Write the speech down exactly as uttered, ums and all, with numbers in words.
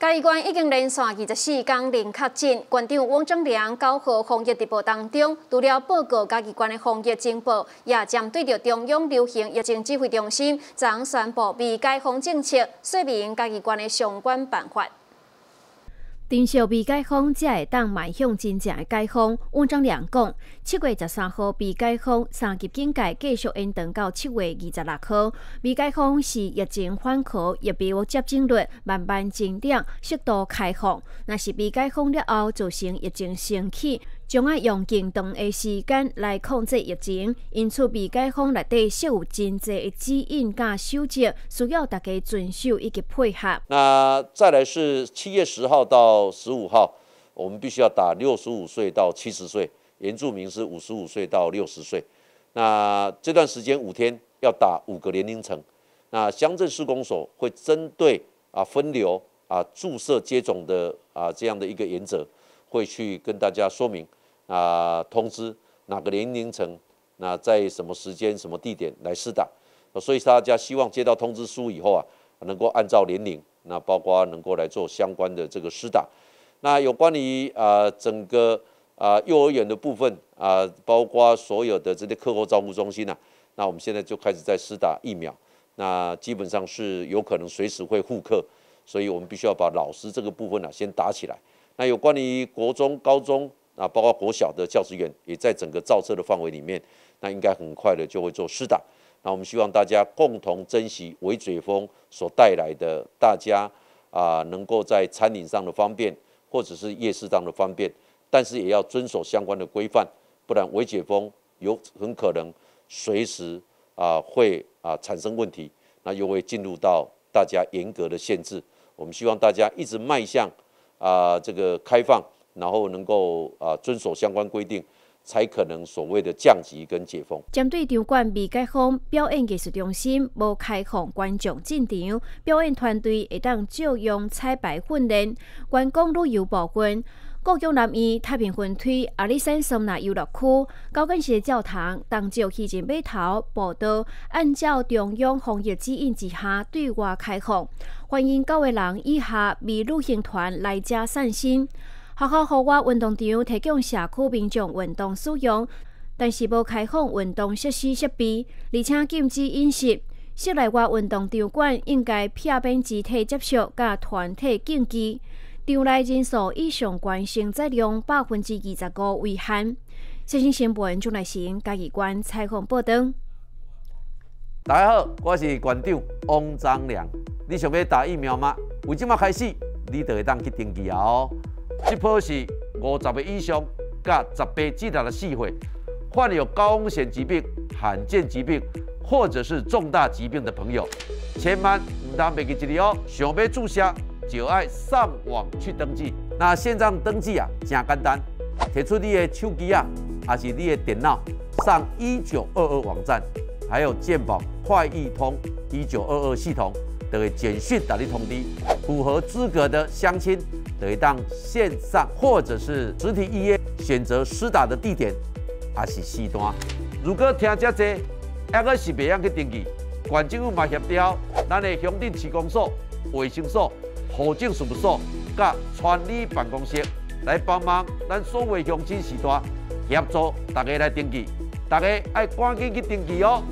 嘉义县已经连续二十四天零确诊，县长汪正良九号防疫直播当中，除了报告嘉义县的防疫情报，也针对着中央流行疫情指挥中心昨宣布未解封政策，说明嘉义县的相关办法。 珍惜未解封，才会当迈向真正的解封。汪正良讲，七月十三号未解封，三级警戒继续延长到七月二十六号。未解封是疫情缓和，疫苗接种率慢慢增长，适度开放。若是未解封了后，造成疫情升起，将要用更长的时间来控制疫情。因此，未解封内底设有真济的指引甲守则，需要大家遵守以及配合。 那再来是七月十号到 十五号，我们必须要打六十五岁到七十岁，原住民是五十五岁到六十岁。那这段时间五天要打五个年龄层。那乡镇市公所会针对啊分流啊注射接种的啊这样的一个原则，会去跟大家说明啊通知哪个年龄层，那在什么时间、什么地点来施打。所以大家希望接到通知书以后啊，能够按照年龄，那包括能够来做相关的这个施打。 那有关于啊、呃、整个啊、呃、幼儿园的部分啊、呃，包括所有的这些课后照顾中心啊，那我们现在就开始在施打疫苗，那基本上是有可能随时会复课，所以我们必须要把老师这个部分啊先打起来。那有关于国中、高中啊，包括国小的教职员，也在整个造册的范围里面，那应该很快的就会做施打。那我们希望大家共同珍惜微解封所带来的大家啊、呃、能够在餐饮上的方便。 或者是夜市上的方便，但是也要遵守相关的规范，不然微解封有很可能随时啊、呃、会啊、呃、产生问题，那又会进入到大家严格的限制。我们希望大家一直迈向啊、呃、这个开放，然后能够啊、呃、遵守相关规定，才可能所谓的降级跟解封。 针对场馆未解封，表演艺术中心无开放观众进场，表演团队会当照用彩排训练。观光旅游部分，高雄南苑太平分区阿里山松纳游乐区、高跟鞋教堂、东石渔人码头、步道，按照中央防疫指引之下对外开放，欢迎九个人以下未旅行团来遮散心。 学校户外运动场提供社区民众运动使用，但是无开放运动设施设备，而且禁止饮食。室内外运动场馆应该避免集体接触甲团体竞技。场内人数以上关承载量百分之二十五为限。最新新闻钟来成嘉义县采访报道。 大家好，我是县长汪章良。你想要打疫苗吗？为即马开始，你就会当去登记啊哦。 这波是五十岁以上、甲十八以下的四岁，患有高风险疾病、罕见疾病或者是重大疾病的朋友，千万唔通忘记一里哦。想要注射，就要上网去登记。那线上登记啊，真简单，摕出你的手机啊，还是你的电脑，上一九二二网站，还有健保快易通一九二二系统，就会简讯打你通知，符合资格的乡亲。 可以当线上或者是实体预约，选择施打的地点，还是时段。如果听这多，还阁是袂晓去登记，县政府嘛协调，咱的乡镇市公所、卫生所、户政事务所、甲村里办公室来帮忙，咱所有乡亲时代协助大家来登记，大家爱赶紧去登记哦。